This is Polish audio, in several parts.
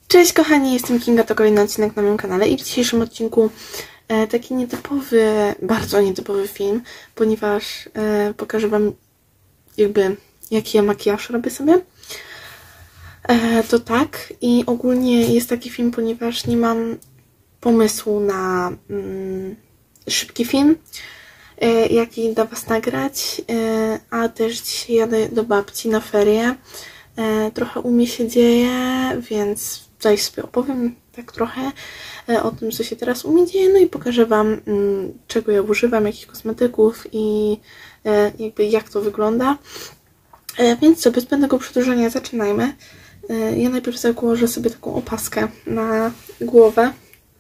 Cześć kochani, jestem Kinga, to kolejny odcinek na moim kanale i w dzisiejszym odcinku taki nietypowy, bardzo nietypowy film, ponieważ pokażę Wam jaki ja makijaż robię sobie. To tak, i ogólnie jest taki film, ponieważ nie mam pomysłu na szybki film, jaki dla Was nagrać, a też dzisiaj jadę do babci na ferie. Trochę u mnie się dzieje, więc tutaj sobie opowiem tak trochę o tym, co się teraz u mnie dzieje, no i pokażę Wam, czego ja używam, jakich kosmetyków i jak to wygląda. Więc co, bez zbędnego przedłużania zaczynajmy. Ja najpierw założę sobie taką opaskę na głowę.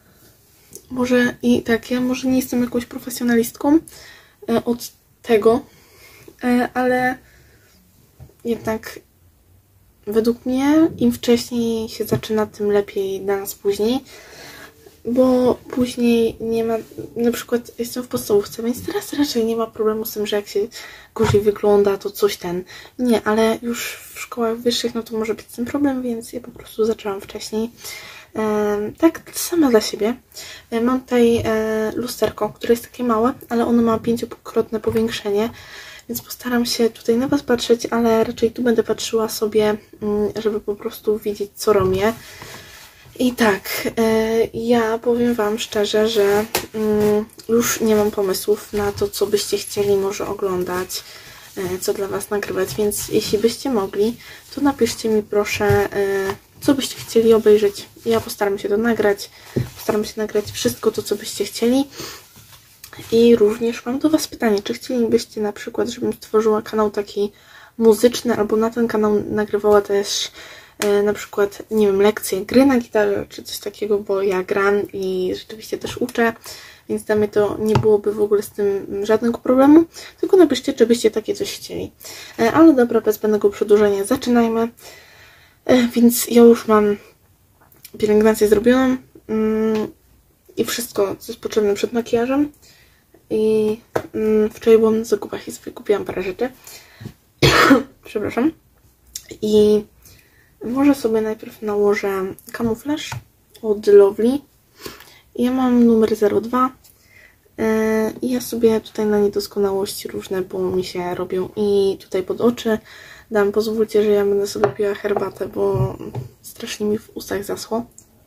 Ja może nie jestem jakąś profesjonalistką od tego, ale jednak według mnie im wcześniej się zaczyna, tym lepiej dla nas później, bo później nie ma, na przykład jestem w podstawówce, więc teraz raczej nie ma problemu z tym, że jak się gorzej wygląda, to coś nie, ale już w szkołach wyższych, no to może być z tym problem, więc ja po prostu zaczęłam wcześniej. Tak sama dla siebie. Mam tutaj lusterko, które jest takie małe, ale ono ma 5-krotne powiększenie, więc postaram się tutaj na Was patrzeć, ale raczej tu będę patrzyła sobie, żeby po prostu widzieć, co robię. I tak, ja powiem Wam szczerze, że już nie mam pomysłów na to, co byście chcieli może oglądać, co dla Was nagrywać, więc jeśli byście mogli, to napiszcie mi proszę, co byście chcieli obejrzeć. Ja postaram się to nagrać, postaram się nagrać wszystko to, co byście chcieli. I również mam do Was pytanie, czy chcielibyście na przykład, żebym stworzyła kanał taki muzyczny, albo na ten kanał nagrywała też na przykład, nie wiem, lekcje gry na gitarze, czy coś takiego, bo ja gram i rzeczywiście też uczę, więc dla mnie to nie byłoby w ogóle z tym żadnego problemu, tylko napiszcie, czy byście takie coś chcieli. Ale dobra, bez zbędnego przedłużenia zaczynajmy. Więc ja już mam pielęgnację zrobioną i wszystko, co jest potrzebne przed makijażem. I wczoraj byłam na zakupach i sobie kupiłam parę rzeczy. Przepraszam. I może sobie najpierw nałożę kamuflaż od Lovely. Ja mam numer 02. I ja sobie tutaj na niedoskonałości różne, bo mi się robią. I tutaj pod oczy pozwólcie, że ja będę sobie piła herbatę, bo strasznie mi w ustach zaschło.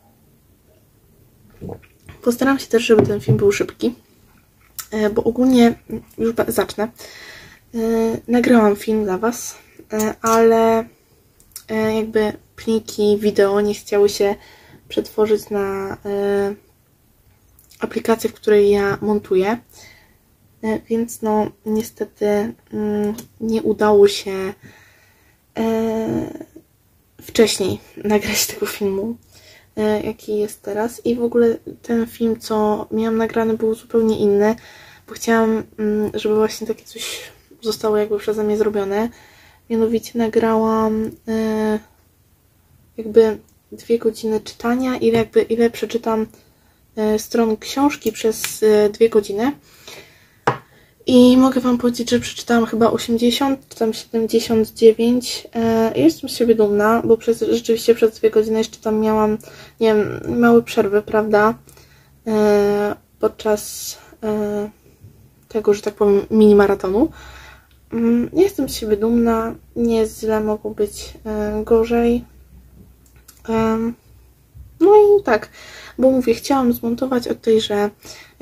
Postaram się też, żeby ten film był szybki, bo ogólnie już zacznę. Nagrałam film dla Was, ale jakby pliki wideo nie chciały się przetworzyć na aplikację, w której ja montuję, więc no niestety nie udało się wcześniej nagrać tego filmu, jaki jest teraz. I w ogóle ten film, co miałam nagrany, był zupełnie inny, bo chciałam, żeby właśnie takie coś zostało jakby przeze mnie zrobione. Mianowicie nagrałam 2 godziny czytania i ile przeczytam stron książki przez 2 godziny. I mogę Wam powiedzieć, że przeczytałam chyba 80 czy tam 79. Jestem z siebie dumna, bo rzeczywiście przez 2 godziny jeszcze tam miałam, nie wiem, małe przerwy, prawda? Podczas tego, że tak powiem, mini maratonu. Jestem z siebie dumna, nie jest źle, mogło być gorzej. No i tak, bo mówię, chciałam zmontować od tej, że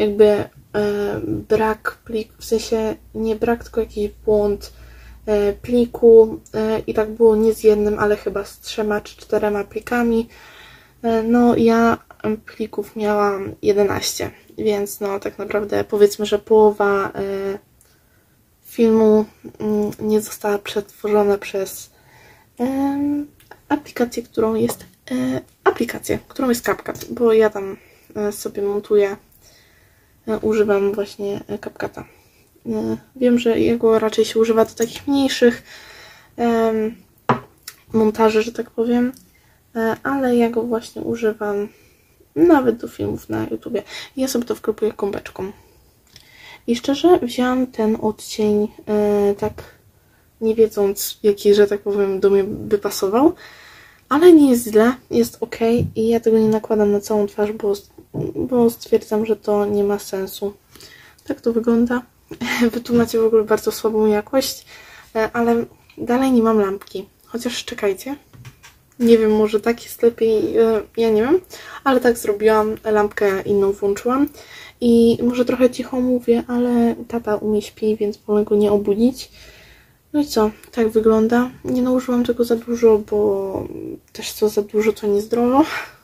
brak pliku, w sensie nie brak, tylko jakiś błąd pliku i tak było nie z jednym, ale chyba z 3 czy 4 plikami. No ja plików miałam 11, więc no tak naprawdę powiedzmy, że połowa filmu nie została przetworzona przez aplikację, którą jest CapCut, bo ja tam sobie montuję, używam właśnie CapCuta. Wiem, że jego raczej się używa do takich mniejszych montaży, że tak powiem, ale ja go właśnie używam nawet do filmów na YouTubie. Ja sobie to wklepuję kąpeczką. I szczerze wzięłam ten odcień tak nie wiedząc, jaki, że tak powiem, do mnie by pasował, ale nie jest źle, jest ok i ja tego nie nakładam na całą twarz, bo stwierdzam, że to nie ma sensu. Tak to wygląda. Wy tu macie w ogóle bardzo słabą jakość, ale dalej nie mam lampki. Chociaż czekajcie. Nie wiem, może tak jest lepiej, ja nie wiem, ale tak zrobiłam, lampkę inną włączyłam i może trochę cicho mówię, ale tata u mnie śpi, więc wolę go nie obudzić. No i co, tak wygląda. Nie nałożyłam tego za dużo, bo też co za dużo to niezdrowo.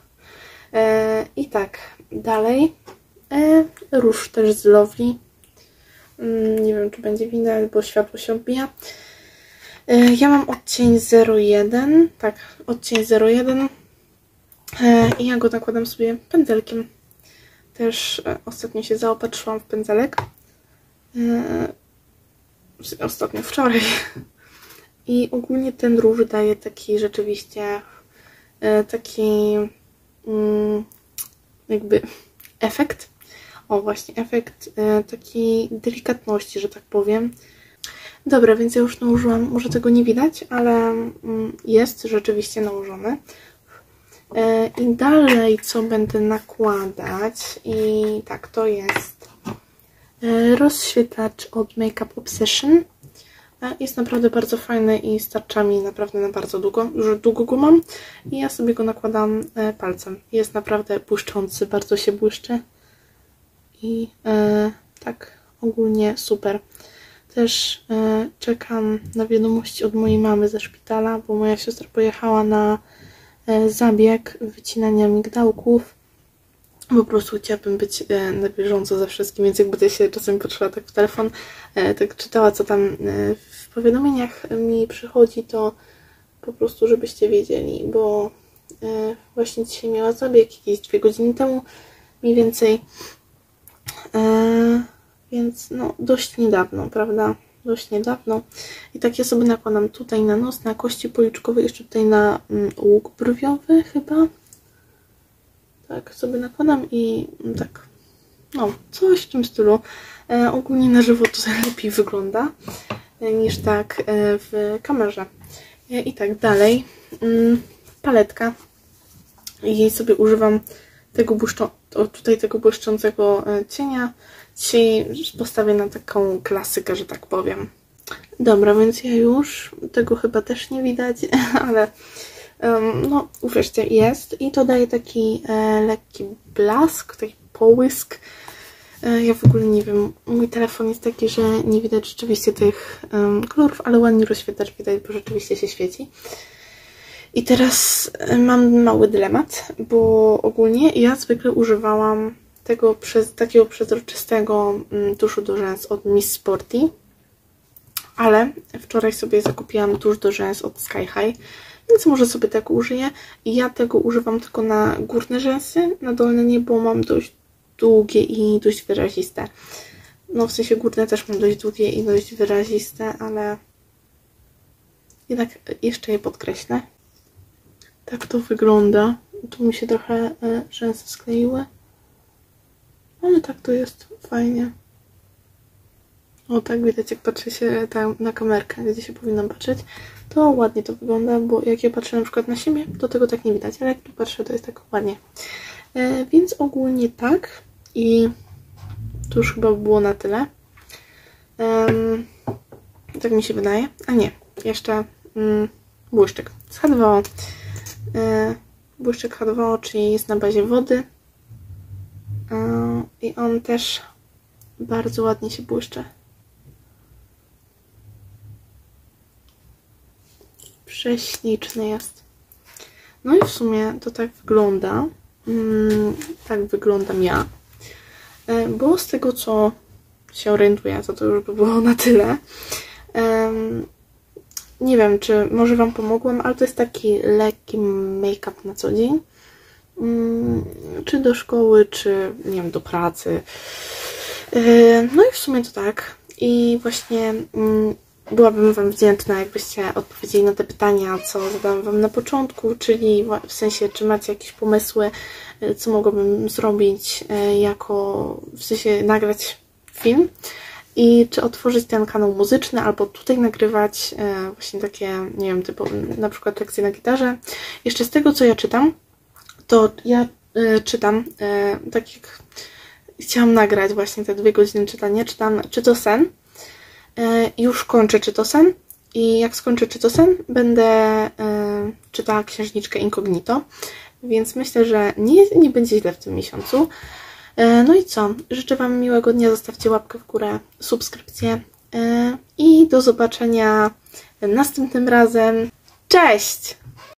I tak, dalej. Róż też z Lovely. Nie wiem, czy będzie widać, bo światło się odbija. Ja mam odcień 01, tak, odcień 01 i ja go nakładam sobie pędzelkiem. Też ostatnio się zaopatrzyłam w pędzelek. Ostatnio, wczoraj. I ogólnie ten róż daje taki rzeczywiście taki jakby efekt. O, właśnie, efekt takiej delikatności, że tak powiem. Dobra, więc ja już nałożyłam, może tego nie widać, ale jest rzeczywiście nałożone. I dalej co będę nakładać i tak, to jest rozświetlacz od Makeup Obsession. Jest naprawdę bardzo fajny i starcza mi naprawdę na bardzo długo, już długo go mam i ja sobie go nakładam palcem. Jest naprawdę błyszczący, bardzo się błyszczy i tak ogólnie super. Też czekam na wiadomości od mojej mamy ze szpitala, bo moja siostra pojechała na zabieg wycinania migdałków. Po prostu chciałabym być na bieżąco ze wszystkim, więc jakby się czasem patrzyła tak w telefon, tak czytała, co tam w powiadomieniach mi przychodzi, to po prostu, żebyście wiedzieli, bo właśnie dzisiaj miała zabieg, jakieś 2 godziny temu mniej więcej, więc no dość niedawno, prawda? Dość niedawno. I tak ja sobie nakładam tutaj na nos, na kości policzkowe, jeszcze tutaj na łuk brwiowy chyba. Tak sobie nakładam i tak, no coś w tym stylu. Ogólnie na żywo to lepiej wygląda niż tak w kamerze. I tak dalej. Paletka. Jej sobie używam tego błyszczącego cienia. Dzisiaj postawię na taką klasykę, że tak powiem. Dobra, więc ja już, tego chyba też nie widać, ale no uwierzcie, jest i to daje taki lekki blask, taki połysk. Ja w ogóle nie wiem, mój telefon jest taki, że nie widać rzeczywiście tych kolorów, ale ładnie rozświetlacz widać, bo rzeczywiście się świeci. I teraz mam mały dylemat, bo ogólnie ja zwykle używałam takiego przezroczystego tuszu do rzęs od Miss Sporty, ale wczoraj sobie zakupiłam tusz do rzęs od Sky High, więc może sobie tego użyję. I ja tego używam tylko na górne rzęsy, na dolne nie, bo mam dość długie i dość wyraziste. No w sensie górne też mam dość długie i dość wyraziste, ale jednak jeszcze je podkreślę. Tak to wygląda. Tu mi się trochę rzęsy skleiły, ale tak to jest fajnie. O, tak widać, jak patrzy się tam na kamerkę, gdzie się powinnam patrzeć, to ładnie to wygląda, bo jak ja patrzę na przykład na siebie, to tego tak nie widać, ale jak tu patrzę, to jest tak ładnie. Więc ogólnie tak i to już chyba było na tyle. Tak mi się wydaje. A nie, jeszcze błyszczyk z H2O. Błyszczyk H2O, czyli jest na bazie wody. I on też bardzo ładnie się błyszczy. Prześliczny jest. No i w sumie to tak wygląda. Tak wyglądam ja. Bo z tego, co się orientuję, to już by było na tyle. Nie wiem, czy może Wam pomogłam, ale to jest taki lekki make-up na co dzień. Czy do szkoły, czy nie wiem, do pracy. No i w sumie to tak. I właśnie byłabym Wam wdzięczna, jakbyście odpowiedzieli na te pytania, co zadałam Wam na początku, czyli w sensie, czy macie jakieś pomysły, co mogłabym zrobić w sensie nagrać film. i czy otworzyć ten kanał muzyczny, albo tutaj nagrywać właśnie takie, nie wiem, typu na przykład lekcje na gitarze. Jeszcze z tego, co ja czytam, to ja czytam, tak jak chciałam nagrać właśnie te 2 godziny czytania, czytam Czytosen. Już kończę Czytosen i jak skończę Czytosen, będę czytała księżniczkę Incognito, więc myślę, że nie będzie źle w tym miesiącu. No i co? Życzę Wam miłego dnia, zostawcie łapkę w górę, subskrypcję i do zobaczenia następnym razem. Cześć!